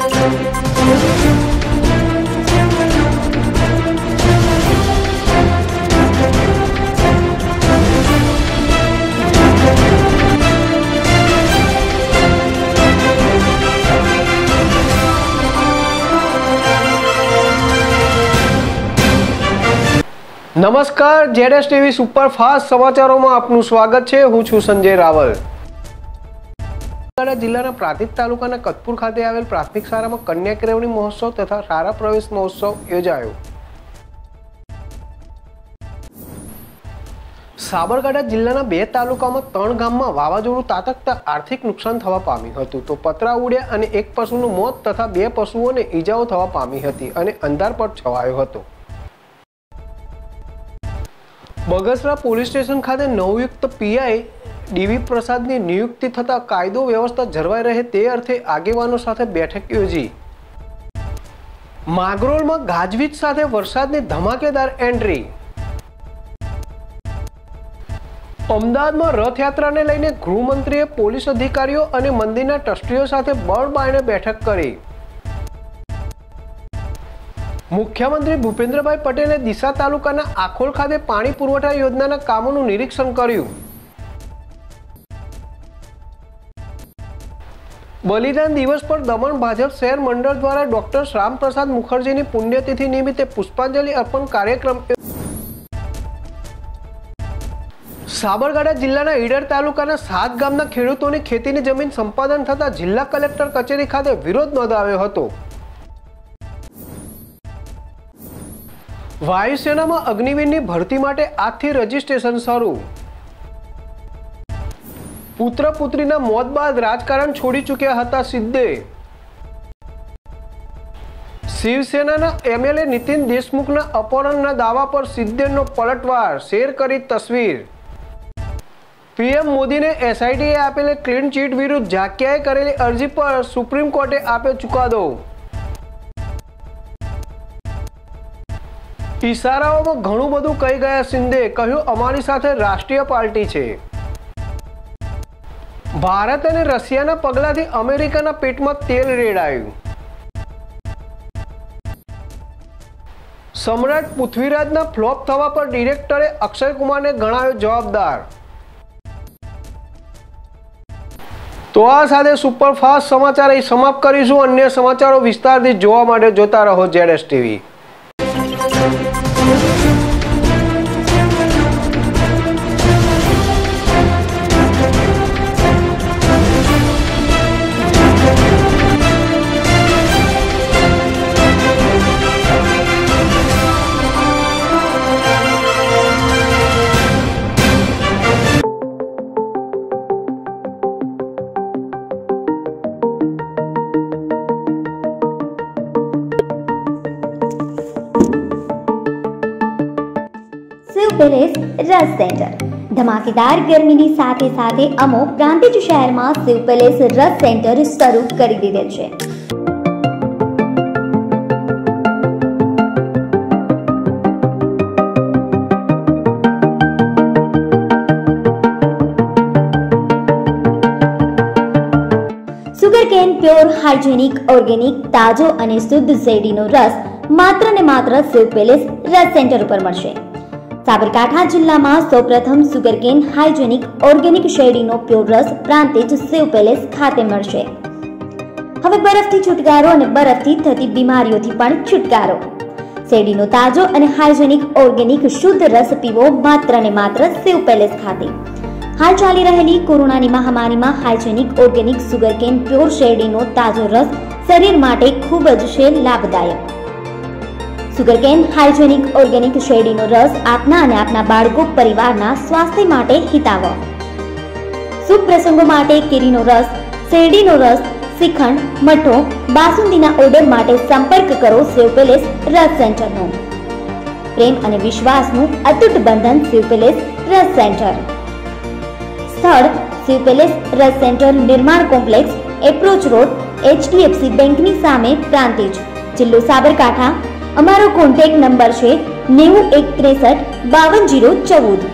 नमस्कार, ZS TV superfast समाचारों में आपનું સ્વાગત છે। હું છું સંજય રાવલ। સાબરકાંઠા જિલ્લાના પ્રાંતિજ તાલુકાના કતપુર ખાતે આવેલ પ્રાથમિક શાળામાં કન્યા કેળવણી મહોત્સવ તથા શાળા પ્રવેશ મહોત્સવ યોજાયો। સાબરકાંઠા જિલ્લાના 2 તાલુકામાં 3 ગામમાં વાવાઝોડું તાતકતા આર્થિક નુકસાન થવા પામ્યું હતું તો પતરા ઉડ્યા અને એક પશુનું મોત તથા 2 પશુઓને ઈજાઓ થવા પામી હતી અને અંધારપટ છવાયો હતો। बगसरा पोलीस स्टेशन खाते नवयुक्त पीआई डीवी प्रसाद की नियुक्ति थता कायदो व्यवस्था जळवाई रहे ते अर्थे आगेवानो साथे बैठक योजी। मागरोल में गाजवीज साथे वरसादनी धमाकेदार एंट्री। अमदावाद में रथयात्रा ने लईने गृहमंत्रीए पोलीस अधिकारीओ अने मंदिरना ट्रस्टीओ साथे बळबायणे बैठक करी। मुख्यमंत्री भूपेन्द्रभाई पटेले दिशा तालुकाना आखोल खाते पाणी पुरवठा योजनाना कामोनुं निरीक्षण कर्युं। बलिदान दिवस पर दमण भाजप शहर मंडल द्वारा डॉक्टर श्याम प्रसाद मुखर्जी की पुण्यतिथि निमित्ते पुष्पांजलि अर्पण कार्यक्रम। साबरकांठा जिल्लाना ईडर तालुकाना 7 गामना खेडूतोनी खेतीनी जमीन संपादन थता जिल्ला कलेक्टर कचेरी खाते विरोध नोंधाव्यो हतो। वायुसेना में अग्निवीर भर्ती माटे आजथी रजिस्ट्रेशन शुरू। पुत्र पुत्रीना मौत बाद राजकारण छोड़ी चूक्या हता सिद्धे। शिवसेना एमएलए नितिन देशमुखना अपहरणना दावा पर सिद्धेनो पलटवार, शेर करी तस्वीर। पीएम मोदी ने एसआईटीए आपेले क्लीन चीट विरुद्ध झाकियाए करेली अरजी पर सुप्रीम कोर्टे आप्यो चुकादो। इशाराओं में घणुं बधुं कही गया शिंदे, कह्युं अमारी साथे राष्ट्रीय पार्टी छे। भारत अने रशियाना पगलाथी अमेरिकाना पेटमां तेल रेडायुं। सम्राट पृथ्वीराजना फ्लॉप थवा पर डिरेक्टरे अक्षय कुमार ने गणाव्यो जवाबदार। तो आ साथे सुपरफास्ट समाचार अहीं समाप्त करीशुं। अन्य समाचारों विस्तारथी जोवा माटे जोता रहो जेडएस टीवी। शिव पैलेस रस सेंटर धमाकेदार गर्मीनी साथे साथे अमो प्रांतिज शहर में शिव पैलेस रस सेंटर शुरू करी दीधेल छे। सुगरकेन प्योर हाइजेनिक ऑर्गेनिक ताजो अने शुद्ध શેરડીનો रस मात्र ने मात्र शिव पैलेस रस सेंटर पर मळशे। साबरकांठा जिल्ला में सौप्रथम सुगरकेन हाइजेनिक ऑर्गेनिक શેરડીનો प्योर रस प्रांतिज शिव पैलेस खाते मळशे। हवे बरफथी छुटकारो अने बरफथी थती बीमारीओथी पण छुटकारो। શેરડીનો ताजो अने हाइजेनिक ऑर्गेनिक शुद्ध रस पीवो मात्र ने मात्र शिव पैलेस खाते। हाल चाली रहेली कोरोनानी महामारीमां हाइजेनिक ऑर्गेनिक सुगरकेन प्योर શેરડીનો ताजो रस शरीर माटे खूब ज छे लाभदायक। सुगरकेन हाइजेनिक ऑर्गेनिक શેરડીનો रस आपना अने आपना बाळको परिवारना स्वास्थ्य माटे हितावह। शुभ प्रसंगो माटे केरीनो रस, શેરડીનો रस, श्रीखंड, मठो, बासुंदीना ऑर्डर माटे संपर्क करो शिव पैलेस रस सेंटरनो। प्रेम अने विश्वासनुं अतूट बंधन शिव पैलेस रस सेंटर। स्थळ शिव पैलेस रस centre Nirman complex, approach road, HDFC बेंकनी सामे, प्रांतिज, जिल्लो साबरकांठा। अमारो कॉन्टेक्ट नंबर है 9163 5214।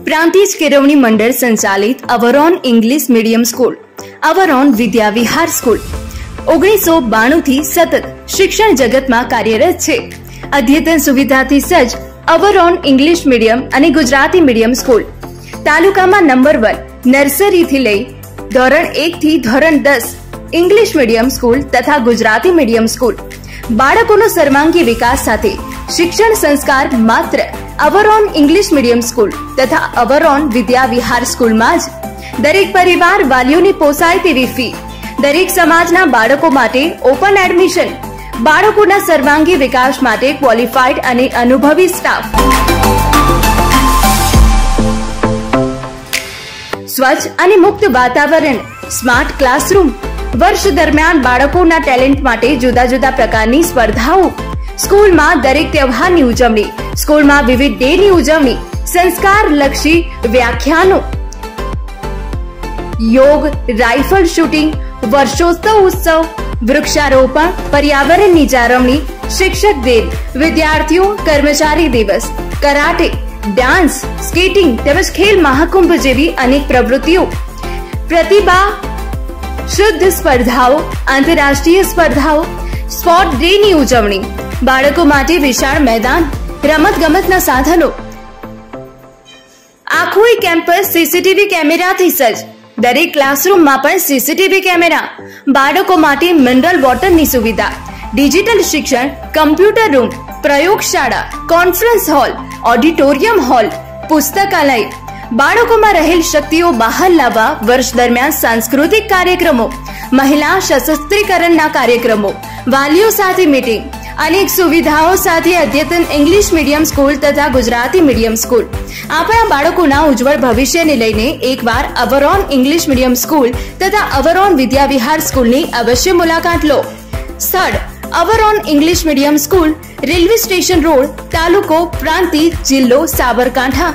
પ્રાંતિજ કેળવણી મંડળ સંચાલિત our own English medium school, our own Vidya Vihar school 1992 થી સતત શિક્ષણ જગતમાં કાર્યરત છે. અદ્યતન સુવિધાથી સજ્જ અવરોન ઇંગ્લિશ મીડિયમ અને ગુજરાતી મીડિયમ સ્કૂલ તાલુકામાં નંબર 1 નર્સરીથી લઈ ધોરણ 1 થી ધોરણ 10 ઇંગ્લિશ મીડિયમ સ્કૂલ તથા ગુજરાતી મીડિયમ સ્કૂલ. બાળકોનો સર્વાંગી વિકાસ સાથે શિક્ષણ સંસ્કાર માત્ર અવરોન ઇંગ્લિશ મીડિયમ સ્કૂલ તથા અવરોન વિદ્યા વિહાર સ્કૂલમાં જ. દરેક પરિવાર વાલીઓની પોસાય તેવી ફી, દરેક સમાજના બાળકો માટે ઓપન એડમિશન, બાળકોના સર્વાંગી વિકાસ માટે ક્વોલિફાઈડ અને અનુભવી સ્ટાફ, સ્વચ્છ અને મુક્ત વાતાવરણ, સ્માર્ટ ક્લાસરૂમ. વર્ષ દરમિયાન બાળકોના ટેલેન્ટ માટે જુદા જુદા પ્રકારની સ્પર્ધાઓ, સ્કૂલમાં દરેક તહેવારની ઉજવણી, સ્કૂલમાં વિવિધ ડેની ઉજવણી, સંસ્કારલક્ષી વ્યાખ્યાનો, યોગ, રાઇફલ શૂટિંગ, વર્ષોત્સવ ઉત્સવ, વૃક્ષારોપણ, પર્યાવરણની જાળવણી, શિક્ષક દિન, વિદ્યાર્થીઓ કર્મચારી દિવસ, કરાટે, ડાન્સ, સ્કેટિંગ તેમજ ખેલ મહાકુંભ જેવી અનેક પ્રવૃત્તિઓ, પ્રતિભા શુદ્ધ સ્પર્ધાઓ, આંતરરાષ્ટ્રીય સ્પર્ધાઓ, સ્પોર્ટ ડેની ઉજવણી, બાળકો માટે વિશાળ મેદાન, રમત ગમતના સાધનો, આખું કેમ્પસ સીસીટીવી કેમેરાથી સજ્જ. દરેક ક્લાસરૂમમાં પણ સીસીટીવી કેમેરા, બાળકો માટે મિનરલ વોટરની સુવિધા, ડિજિટલ શિક્ષણ, કમ્પ્યુટર રૂમ, પ્રયોગશાળા, કોન્ફરન્સ હોલ, ઓડિટોરિયમ હોલ, પુસ્તકાલય. બાળકોમાં રહેલ શક્તિઓ બહાર લાવવા વર્ષ દરમિયાન સાંસ્કૃતિક કાર્યક્રમો, મહિલા સશક્તિકરણના કાર્યક્રમો, વાલીઓ સાથે મીટિંગ, અનેક સુવિધાઓ સાથે અદ્યતન ઇંગ્લિશ મીડિયમ સ્કૂલ તથા ગુજરાતી મીડિયમ સ્કૂલ. આપણા બાળકોના ઉજ્જવળ ભવિષ્યને લઈને એકવાર અવરોન ઇંગ્લિશ મીડિયમ સ્કૂલ તથા અવરોન વિદ્યા વિહાર સ્કૂલની અવશ્ય મુલાકાત લો. સ્થળ our own English medium school, railway station road, તાલુકો પ્રાંતિજ, જિલ્લો સાબરકાંઠા.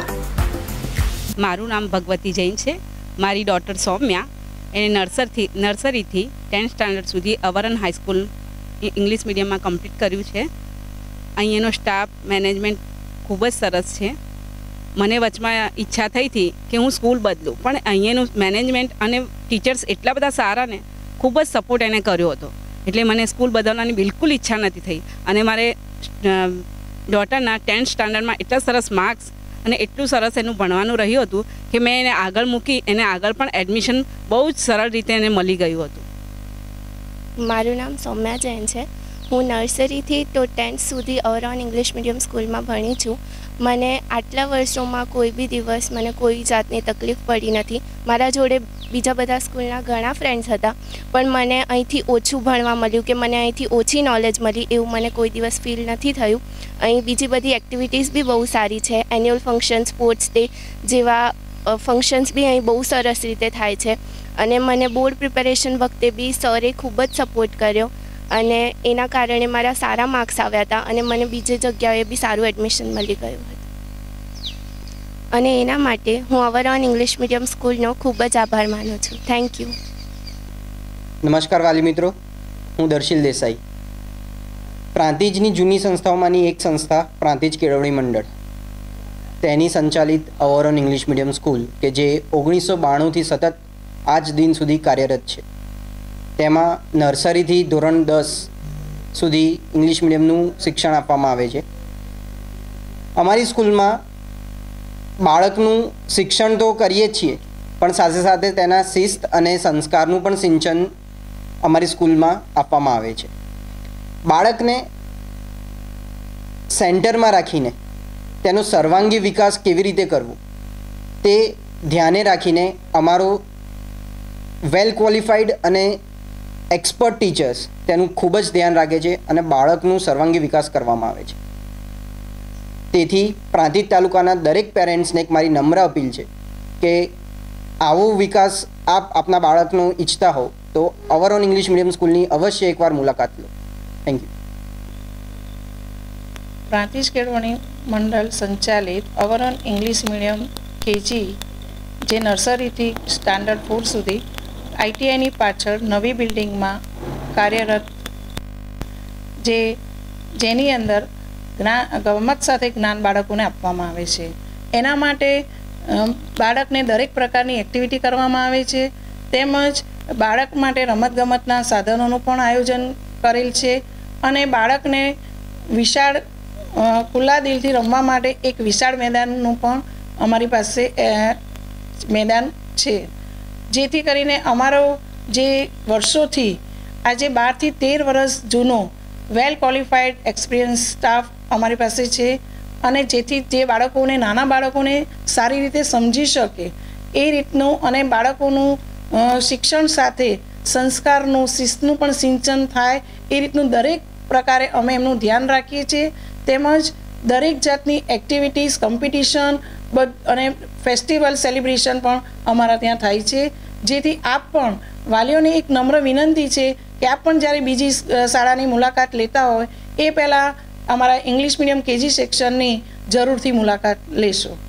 મારું નામ ભગવતી જૈન છે. મારી ડોટર સૌમ્યા એને નર્સરીથી 10th સ્ટાન્ડર્ડ સુધી અવરોન હાઈસ્કૂલ ઇંગ્લિશ મીડિયમમાં કમ્પ્લીટ કર્યું છે. અહીંયાનો સ્ટાફ મેનેજમેન્ટ ખૂબ જ સરસ છે. મને વચમાં ઈચ્છા થઈ હતી કે હું સ્કૂલ બદલું, પણ અહીંયાનું મેનેજમેન્ટ અને ટીચર્સ એટલા બધા સારા ને ખૂબ જ સપોર્ટ એને કર્યો હતો, એટલે મને સ્કૂલ બદલવાની બિલકુલ ઈચ્છા નથી થઈ. અને મારે ડોટરના 10th સ્ટાન્ડર્ડમાં એટલા સરસ માર્ક્સ અને એટલું સરસ એનું ભણવાનું રહ્યું હતું કે મેં એને આગળ મૂકી, એને આગળ પણ એડમિશન બહુ જ સરળ રીતે એને મળી ગયું હતું. મારું નામ સૌમ્યા જૈન છે. હું નર્સરીથી તો 10th સુધી અવરોન ઇંગ્લિશ મીડિયમ સ્કૂલમાં ભણી છું. મને આટલા વર્ષોમાં કોઈ બી દિવસ મને કોઈ જાતની તકલીફ પડી નથી. મારા જોડે બીજા બધા સ્કૂલના ઘણા ફ્રેન્ડ્સ હતા, પણ મને અહીંથી ઓછું ભણવા મળ્યું કે મને અહીંથી ઓછી નોલેજ મળી એવું મને કોઈ દિવસ ફીલ નથી થયું. અહીં બીજી બધી એક્ટિવિટીઝ બી બહુ સારી છે. એન્યુઅલ ફંક્શન, સ્પોર્ટ્સ ડે જેવા ફંક્શન્સ બી અહીં બહુ સરસ રીતે થાય છે. અને મને બોર્ડ પ્રિપેરેશન વખતે બી સરે ખૂબ જ સપોર્ટ કર્યો અને એના કારણે મારા સારા માર્ક્સ આવ્યા હતા અને મને બીજી જગ્યાએ બી સારું એડમિશન મળી ગયું હતું. અને એના માટે હું અવરોન ઇંગ્લિશ મીડિયમ સ્કૂલનો ખૂબ જ આભાર માનું છું. Thank you. નમસ્કાર વાલી મિત્રો, હું દર્શિલ દેસાઈ. પ્રાંતિજની જૂની સંસ્થાઓમાંની એક સંસ્થા પ્રાંતિજ કેળવણી મંડળ, તેની સંચાલિત અવરોન ઇંગ્લિશ મીડિયમ સ્કૂલ કે જે 1992થી સતત આજ દિન સુધી કાર્યરત છે. તેમાં નર્સરીથી ધોરણ 10 સુધી ઇંગ્લિશ મીડિયમનું શિક્ષણ આપવામાં આવે છે. અમારી સ્કૂલમાં બાળકનું શિક્ષણ તો કરીએ જ છીએ, પણ સાથે સાથે તેના શિસ્ત અને સંસ્કારનું પણ સિંચન અમારી સ્કૂલમાં આપવામાં આવે છે. બાળકને સેન્ટરમાં રાખીને તેનો સર્વાંગી વિકાસ કેવી રીતે કરવો તે ધ્યાને રાખીને અમારો વેલ ક્વોલિફાઈડ અને એક્સપર્ટ ટીચર્સ તેનું ખૂબ જ ધ્યાન રાખે છે અને બાળકનું સર્વાંગી વિકાસ કરવામાં આવે છે. તેથી પ્રાંતિજ તાલુકાના દરેક પેરેન્ટ્સને એક મારી નમ્ર અપીલ છે કે આવો વિકાસ આપ આપના બાળકનો ઈચ્છતા હો તો અવરોન ઇંગ્લિશ મીડિયમ સ્કૂલની અવશ્ય એકવાર મુલાકાત લો. Thank you. પ્રાંતિજ કેળવણી મંડળ સંચાલિત અવરોન ઇંગ્લિશ મીડિયમ કેજી જે નર્સરીથી સ્ટાન્ડર્ડ 4 સુધી આઈટીઆઈની પાછળ નવી બિલ્ડિંગમાં કાર્યરત, જેની અંદર ગમત સાથે જ્ઞાન બાળકોને આપવામાં આવે છે. એના માટે બાળકને દરેક પ્રકારની એક્ટિવિટી કરવામાં આવે છે, તેમજ બાળક માટે રમતગમતના સાધનોનું પણ આયોજન કરેલ છે અને બાળકને વિશાળ ખુલ્લા દિલથી રમવા માટે એક વિશાળ મેદાનનું પણ અમારી પાસે મેદાન છે, જેથી કરીને અમારો જે વર્ષોથી આજે 12 થી 13 વર્ષ જૂનો વેલ ક્વોલિફાઈડ એક્સપિરિયન્સ સ્ટાફ અમારી પાસે છે અને જેથી જે બાળકોને નાના બાળકોને સારી રીતે સમજી શકે એ રીતનું અને બાળકોનું શિક્ષણ સાથે સંસ્કારનું શિસ્તનું પણ સિંચન થાય એ રીતનું દરેક પ્રકારે અમે એમનું ધ્યાન રાખીએ છીએ, તેમજ દરેક જાતની એક્ટિવિટીઝ કોમ્પિટિશન અને ફેસ્ટિવલ સેલિબ્રેશન પણ અમારા ત્યાં થાય છે, જેથી આપ પણ વાલીઓને એક નમ્ર વિનંતી છે કે આપ પણ જ્યારે બીજી શાળાની મુલાકાત લેતા હોય એ પહેલાં અમારા ઇંગ્લિશ મીડિયમ કેજી સેક્શનની જરૂરથી મુલાકાત લેશો.